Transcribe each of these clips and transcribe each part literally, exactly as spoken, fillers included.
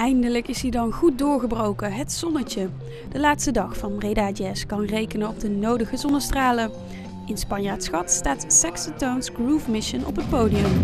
Eindelijk is hij dan goed doorgebroken, het zonnetje. De laatste dag van Breda Jazz kan rekenen op de nodige zonnestralen. In Spanjaardschat staat Saxotones Groove Mission op het podium.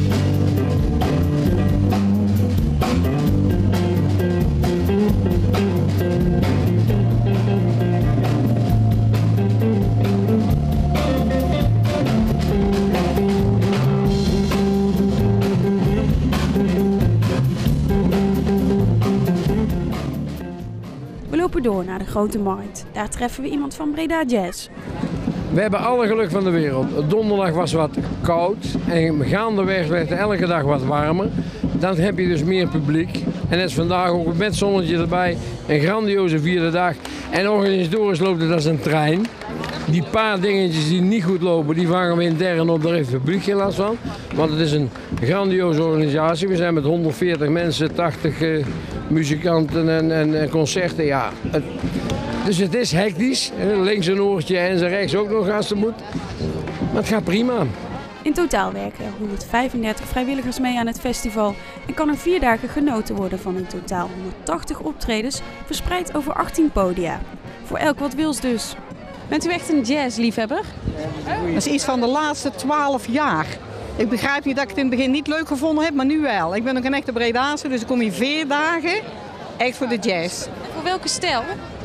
We lopen door naar de Grote Markt. Daar treffen we iemand van Breda Jazz. We hebben alle geluk van de wereld. Donderdag was wat koud en gaandeweg werd elke dag wat warmer. Dan heb je dus meer publiek. En net vandaag ook met zonnetje erbij. Een grandioze vierde dag. En organisatorisch loopt het als een trein. Die paar dingetjes die niet goed lopen, die vangen we intern op. Daar heeft het publiek geen last van. Want het is een grandioze organisatie. We zijn met honderdveertig mensen, tachtig uh, muzikanten en, en, en concerten. Ja, het, dus het is hectisch. Links een oortje en ze rechts ook nog als het moet. Maar het gaat prima. In totaal werken er honderdvijfendertig vrijwilligers mee aan het festival en kan er vier dagen genoten worden van in totaal honderdtachtig optredens verspreid over achttien podia. Voor elk wat wils dus. Bent u echt een jazzliefhebber? Dat is iets van de laatste twaalf jaar. Ik begrijp niet dat ik het in het begin niet leuk gevonden heb, maar nu wel. Ik ben ook een echte Bredaanse, dus ik kom hier vier dagen echt voor de jazz. En voor welke stijl?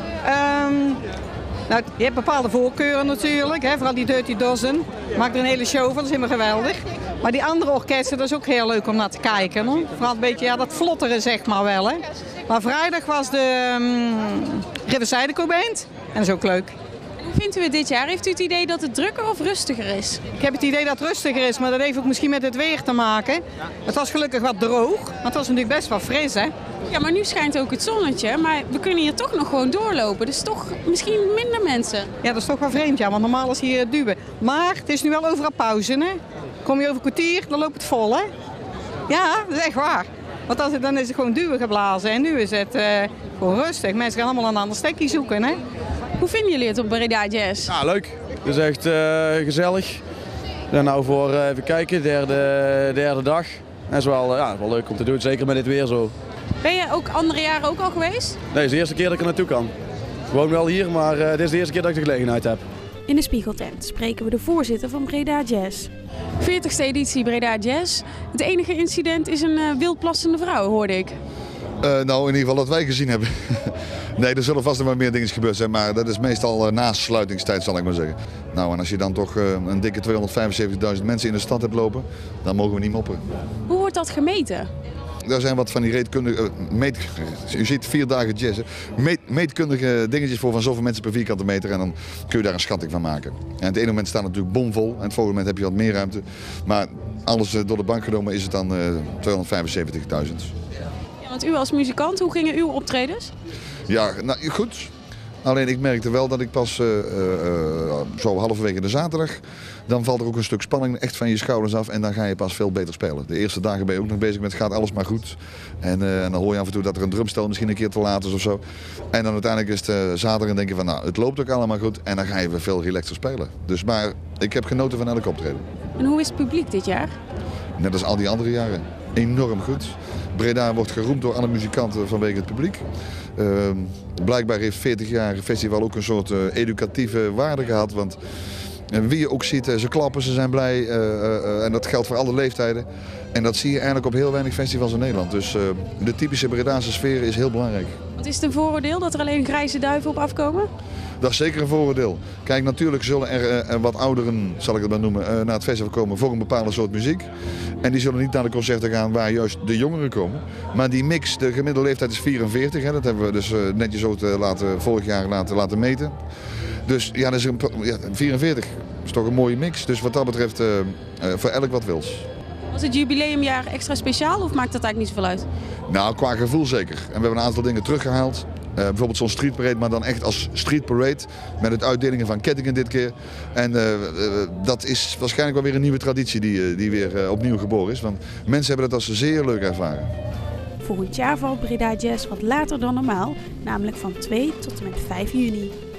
Um, nou, je hebt bepaalde voorkeuren natuurlijk, hè, vooral die Dirty Dozen. Maakt er een hele show van, dat is helemaal geweldig. Maar die andere orkesten, dat is ook heel leuk om naar te kijken. Hoor. Vooral een beetje ja, dat vlottere zeg maar wel. Hè. Maar vrijdag was de um, Riverside Band en dat is ook leuk. Hoe vindt u het dit jaar? Heeft u het idee dat het drukker of rustiger is? Ik heb het idee dat het rustiger is, maar dat heeft ook misschien met het weer te maken. Het was gelukkig wat droog, maar het was natuurlijk best wel fris, hè? Ja, maar nu schijnt ook het zonnetje, maar we kunnen hier toch nog gewoon doorlopen. Dus toch misschien minder mensen. Ja, dat is toch wel vreemd, ja, want normaal is hier duwen. Maar het is nu wel overal pauze, hè? Kom je over een kwartier, dan loopt het vol, hè? Ja, dat is echt waar. Want als het, dan is het gewoon duwen geblazen en nu is het uh, gewoon rustig. Mensen gaan allemaal een ander stekje zoeken, hè? Hoe vinden jullie het op Breda Jazz? Ja, leuk. Het is echt uh, gezellig. En nou voor, uh, even kijken, derde, derde dag. Dat is wel, uh, ja, wel leuk om te doen, zeker met dit weer zo. Ben je ook andere jaren ook al geweest? Nee, het is de eerste keer dat ik er naartoe kan. Ik woon wel hier, maar uh, dit is de eerste keer dat ik de gelegenheid heb. In de Spiegeltent spreken we de voorzitter van Breda Jazz. veertigste editie Breda Jazz. Het enige incident is een uh, wildplassende vrouw, hoorde ik. Uh, nou, in ieder geval dat wij gezien hebben. Nee, er zullen vast nog wel meer dingen gebeurd zijn, maar dat is meestal uh, na sluitingstijd, zal ik maar zeggen. Nou, en als je dan toch uh, een dikke tweehonderdvijfenzeventigduizend mensen in de stad hebt lopen, dan mogen we niet mopperen. Hoe wordt dat gemeten? Er zijn wat van die reetkundige, uh, meet, u ziet vier dagen jazz, meet, meetkundige dingetjes voor van zoveel mensen per vierkante meter en dan kun je daar een schatting van maken. En het ene moment staat het natuurlijk bomvol en het volgende moment heb je wat meer ruimte. Maar alles uh, door de bank genomen is het dan uh, tweehonderdvijfenzeventigduizend. Ja, want u als muzikant, hoe gingen uw optredens? Ja, nou goed. Alleen ik merkte wel dat ik pas uh, uh, zo halverwege de zaterdag, dan valt er ook een stuk spanning echt van je schouders af en dan ga je pas veel beter spelen. De eerste dagen ben je ook nog bezig met gaat alles maar goed. En, uh, en dan hoor je af en toe dat er een drumstel misschien een keer te laat is of zo. En dan uiteindelijk is het uh, zaterdag en denk je van nou, het loopt ook allemaal goed en dan ga je weer veel relaxter spelen. Dus maar ik heb genoten van elk optreden. En hoe is het publiek dit jaar? Net als al die andere jaren. Enorm goed. Breda wordt geroemd door alle muzikanten vanwege het publiek. Uh, blijkbaar heeft veertig jaar festival ook een soort uh, educatieve waarde gehad. Want uh, wie je ook ziet, uh, ze klappen, ze zijn blij. Uh, uh, en dat geldt voor alle leeftijden. En dat zie je eigenlijk op heel weinig festivals in Nederland. Dus uh, de typische Bredaanse sfeer is heel belangrijk. Wat is het een vooroordeel dat er alleen grijze duiven op afkomen? Dat is zeker een vooroordeel. Kijk, natuurlijk zullen er uh, wat ouderen, zal ik het maar noemen, uh, naar het festival komen voor een bepaalde soort muziek. En die zullen niet naar de concerten gaan waar juist de jongeren komen. Maar die mix, de gemiddelde leeftijd is vierenveertig. Hè, dat hebben we dus uh, netjes zo te laten, vorig jaar laten, laten meten. Dus ja, dat is een, ja, vierenveertig is toch een mooie mix. Dus wat dat betreft uh, uh, voor elk wat wils. Was het jubileumjaar extra speciaal of maakt dat eigenlijk niet zoveel uit? Nou, qua gevoel zeker. En we hebben een aantal dingen teruggehaald. Uh, bijvoorbeeld zo'n street parade, maar dan echt als street parade. Met het uitdelingen van kettingen dit keer. En uh, uh, dat is waarschijnlijk wel weer een nieuwe traditie die, uh, die weer uh, opnieuw geboren is. Want mensen hebben dat als zeer leuk ervaren. Volgend jaar valt Breda Jazz wat later dan normaal. Namelijk van twee tot en met vijf juni.